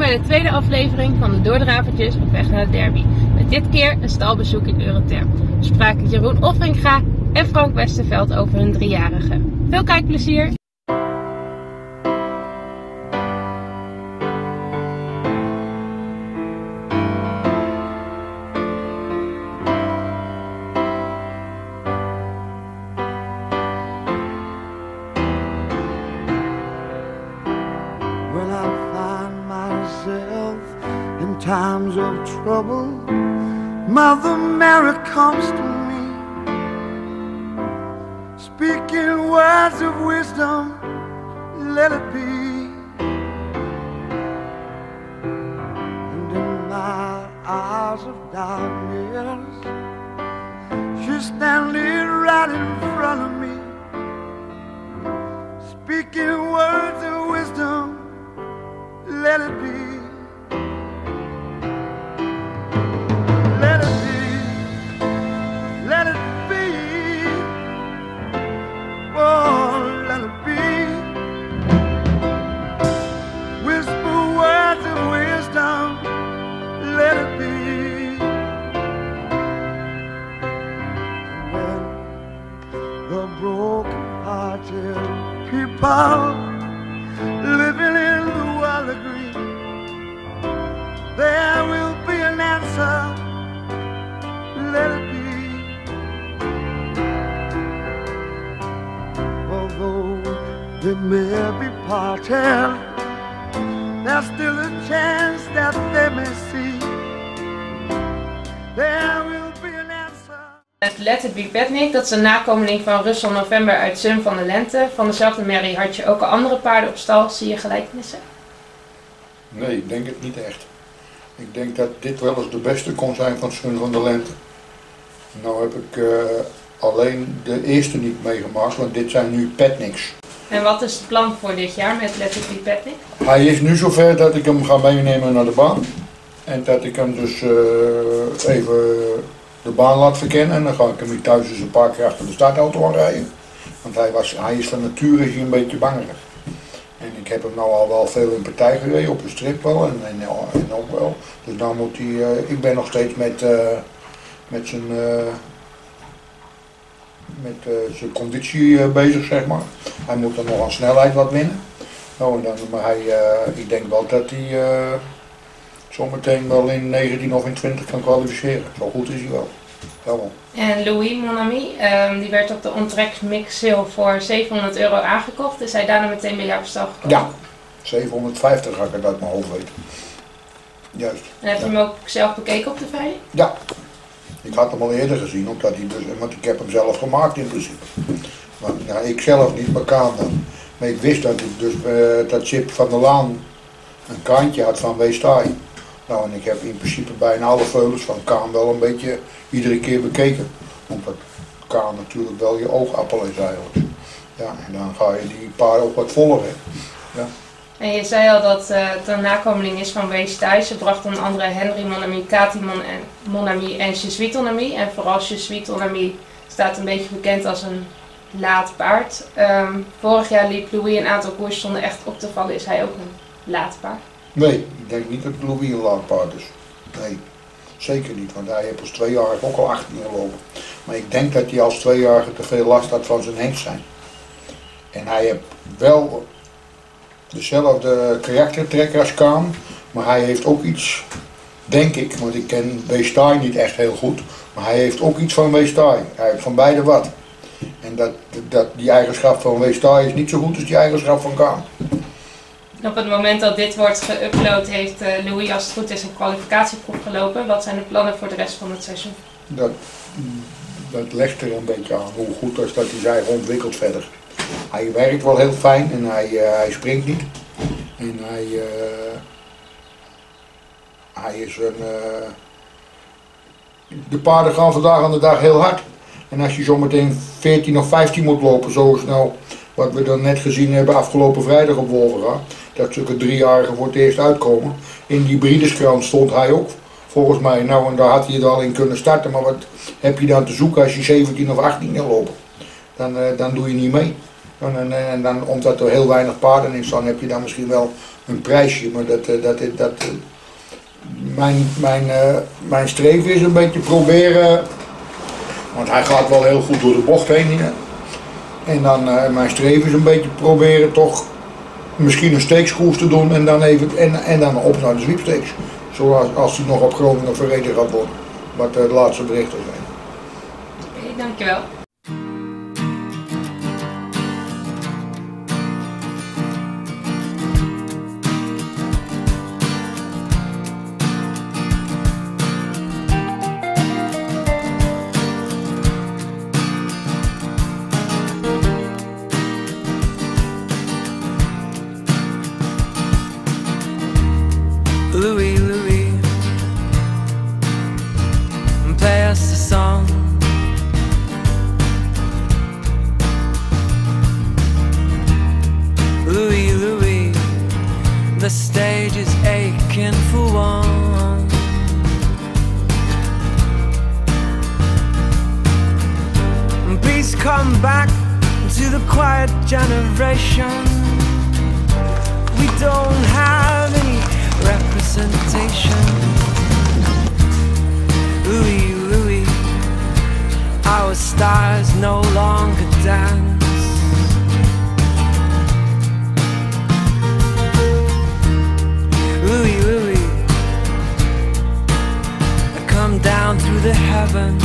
bij de tweede aflevering van de Doordravertjes op weg naar de derby. Met dit keer een stalbezoek in Eurotherm. We spraken Jeroen Offringa en Frank Westerveld over hun 3-jarige. Veel kijkplezier! When I find myself in times of trouble, Mother Mary comes to me, speaking words of wisdom, let it be. And in my hours of darkness, she's standing right in front of me, speaking words of wisdom, let it be. Let it be. Let it be. Oh, let it be. Whisper words of wisdom, let it be. When the broken-hearted people living in the world agree, there will be an answer, let it be. Although they may be parted, there's still a chance that they may see. There will be an answer. Het Let It Be Picnic, dat is een nakomeling van Russell November uit Zun van de Lente. Van dezelfde Mary had je ook al andere paarden op stal. Zie je gelijkenissen? Nee, ik denk het niet echt. Ik denk dat dit wel eens de beste kon zijn van Zun van de Lente. Nou heb ik alleen de eerste niet meegemaakt, want dit zijn nu picnics. En wat is het plan voor dit jaar met Let It Be Picnic? Hij is nu zover dat ik hem ga meenemen naar de baan. En dat ik hem dus even de baan laat verkennen. En dan ga ik hem hier thuis eens een paar keer achter de startauto aan rijden. Want hij is van nature een beetje bangerig. En ik heb hem nou al wel veel in partij gereden, op de strip wel en ook wel. Dus dan moet hij, ik ben nog steeds met zijn conditie bezig, zeg maar. Hij moet dan nog aan snelheid wat winnen. Nou, en dan, maar ik denk wel dat hij zometeen wel in 19 of in 20 kan kwalificeren. Zo goed is hij wel. Jawel. En Louis Monami, die werd op de Ontrek Mix Sale voor €700 aangekocht. Is hij daarna meteen bij jou op stal gekomen? Ja, 750 ga ik het uit mijn hoofd weten. Juist. En heb je hem ook zelf bekeken op de veiling? Ja. Ik had hem al eerder gezien, omdat hij dus, want ik heb hem zelf gemaakt in principe. Maar, ja, ik zelf niet, maar Kaan dan. Maar ik wist dat ik dus dat Chip van der Laan een kaantje had van Weestaai. Nou, en ik heb in principe bijna alle veulens van Kaan wel een beetje iedere keer bekeken. Omdat Kaan natuurlijk wel je oogappel is eigenlijk. Ja, en dan ga je die paar ook wat volgen. Ja. En je zei al dat het een nakomeling is van Weestaai. Ze bracht onder andere Henry Monami, Kati Monami en Jesuit Monami. En vooral Jesuit Monami staat een beetje bekend als een laat paard. Vorig jaar liep Louis een aantal koers zonder echt op te vallen. Is hij ook een laat paard? Nee, ik denk niet dat Louis een laat paard is. Nee, zeker niet, want hij heeft als 2-jarige ook al 18 gelopen. Maar ik denk dat hij als 2-jarige te veel last had van zijn hengst zijn. En hij heeft wel dezelfde karaktertrek als Kaan, maar hij heeft ook iets, denk ik, want ik ken Weestaai niet echt heel goed, maar hij heeft ook iets van Weestaai. Hij heeft van beide wat. En die eigenschap van Weestaai is niet zo goed als die eigenschap van Kaan. Op het moment dat dit wordt geüpload heeft Louis als het goed is een kwalificatieproef gelopen. Wat zijn de plannen voor de rest van het seizoen? Dat legt er een beetje aan hoe goed is dat hij zich eigen ontwikkelt verder. Hij werkt wel heel fijn en hij springt niet. En hij is een... De paarden gaan vandaag aan de dag heel hard. En als je zometeen 14 of 15 moet lopen, zo snel wat we dan net gezien hebben afgelopen vrijdag op Wolvera, dat zulke 3-jarigen voor het eerst uitkomen. In die Breeders' stond hij ook, volgens mij. Nou, en daar had hij het al in kunnen starten, maar wat heb je dan te zoeken als je 17 of 18 wil lopen? Dan doe je niet mee. En dan, omdat er heel weinig paarden in staan, heb je dan misschien wel een prijsje. Maar mijn streven is een beetje proberen, want hij gaat wel heel goed door de bocht heen. En dan mijn streven is een beetje proberen toch misschien een steekskoers te doen en dan op naar de sweepstakes. Zoals als hij nog op Groningen verreden gaat worden. Wat de laatste berichten zijn. Oké, dankjewel. Louis, Louis, play us a song. Louis, Louis, the stage is aching for one. Please come back to the quiet generation. We don't have any representation. Louis, Louis, our stars no longer dance. Louis, Louis, come down through the heavens.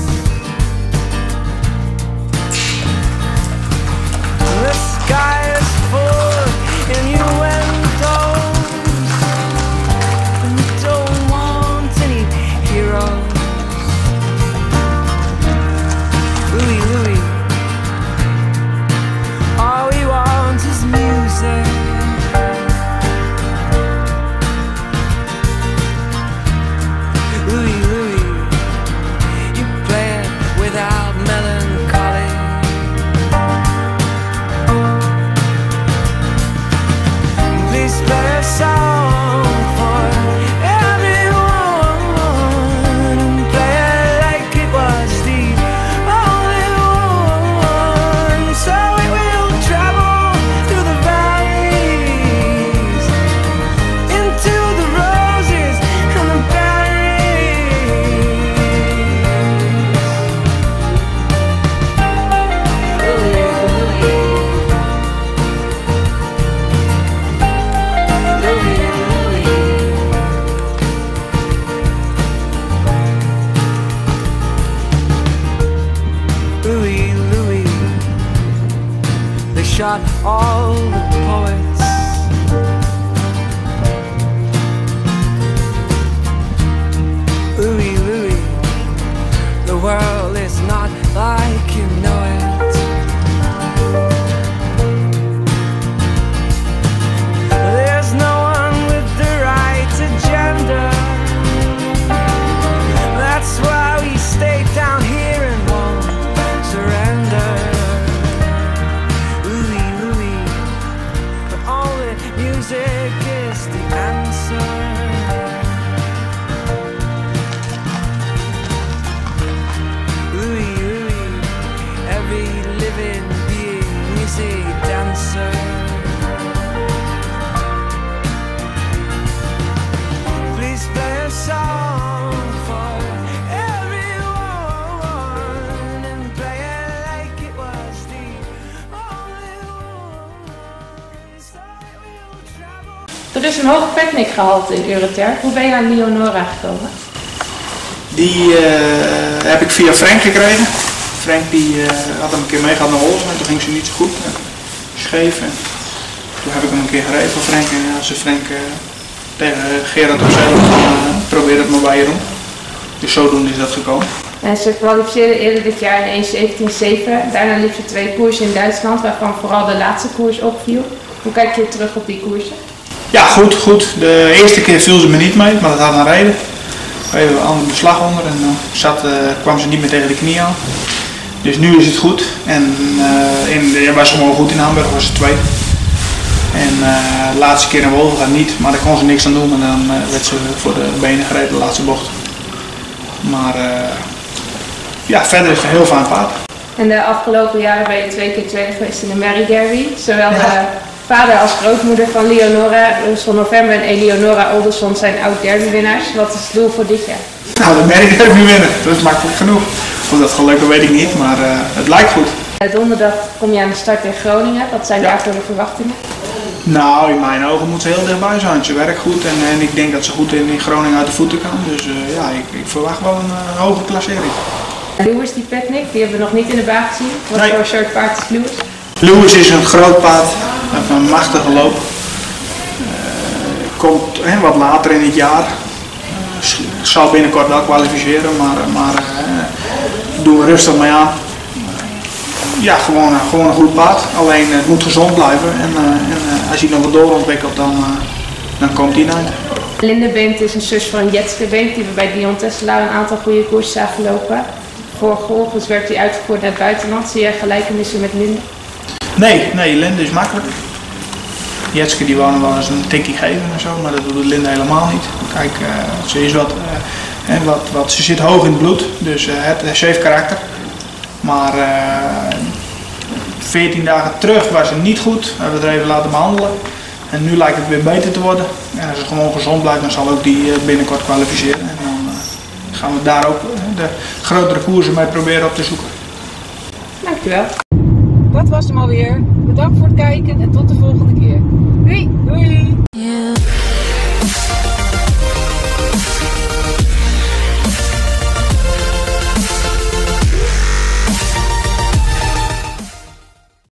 The sky is full of innuendos. Louis, Louis, all we want is music. Louis, Louis, you play it without melancholy. Please play a song for shot all the poets. Louis, Louis, the world is not like you know it. There's no one with the right agenda. That's why we stay down here and won't surrender. Music is the answer. Louis, Louis, every living being is a dancer. Please play a song for everyone and play it like it was the only one. Er is een hoog picnicgehalte in Euroterre. Hoe ben je aan Leonora gekomen? Die heb ik via Frank gekregen. Frank die had hem een keer meegehad naar Olsen en toen ging ze niet zo goed. Scheef. En toen heb ik hem een keer gereden voor Frank. En als Frank tegen Gerard op zee probeer het maar bij je doen. Dus zodoende is dat gekomen. En ze kwalificeerde eerder dit jaar in 1.17.7. Daarna liep ze 2 koersen in Duitsland, waarvan vooral de laatste koers opviel. Hoe kijk je terug op die koersen? Ja, goed, goed. De eerste keer viel ze me niet mee, maar dat had een reden. Even een ander beslag onder en kwam ze niet meer tegen de knie aan. Dus nu is het goed. En bij sommigen goed in Hamburg was het 2. En de laatste keer in Wolverga niet, maar daar kon ze niks aan doen en dan werd ze voor de benen gereden de laatste bocht. Maar ja, verder is het een heel fijn paard. En de afgelopen jaren ben je 2 keer tweede geweest in de Mary Derby. Zowel de vader als grootmoeder van Leonora Olderson November en Eleonora Olderson zijn oud-derby-winnaars. Wat is het doel voor dit jaar? Nou, de Mary Derby winnen, dat is makkelijk genoeg. Of dat gelukkig weet ik niet, maar het lijkt goed. Donderdag kom je aan de start in Groningen. Wat zijn daarvoor de verwachtingen? Nou, in mijn ogen moet ze heel dichtbij zijn. Ze werkt goed en ik denk dat ze goed in Groningen uit de voeten kan. Dus ja, ik verwacht wel een hoge klassering. Lewis die Petnik, die hebben we nog niet in de baan gezien. Wat voor soort paard is Lewis? Lewis is een groot paard, met een machtige loop. Komt wat later in het jaar. Zal binnenkort wel kwalificeren, maar doen we rustig mee aan. Ja, gewoon een goed paard. Alleen het moet gezond blijven en als hij nog wat doorontwikkelt, dan komt hij naar. Linde Beemt is een zus van Jetske Beemt die we bij Dion Tesselaar een aantal goede koersen zagen lopen. Vervolgens werd hij uitgevoerd naar het buitenland. Zie jij gelijkenissen met Linde? Nee, Linde is makkelijk. Jetske die wou nog wel eens een tikkie geven en zo, maar dat doet Linde helemaal niet. Kijk, ze is ze zit hoog in het bloed, dus ze heeft karakter. Maar 14 dagen terug was ze niet goed, we hebben het er even laten behandelen. En nu lijkt het weer beter te worden. En als ze gewoon gezond blijft, dan zal ook die binnenkort kwalificeren. En dan gaan we daar ook de grotere koersen mee proberen op te zoeken. Dankjewel. Dat was hem alweer. Bedankt voor het kijken en tot de volgende.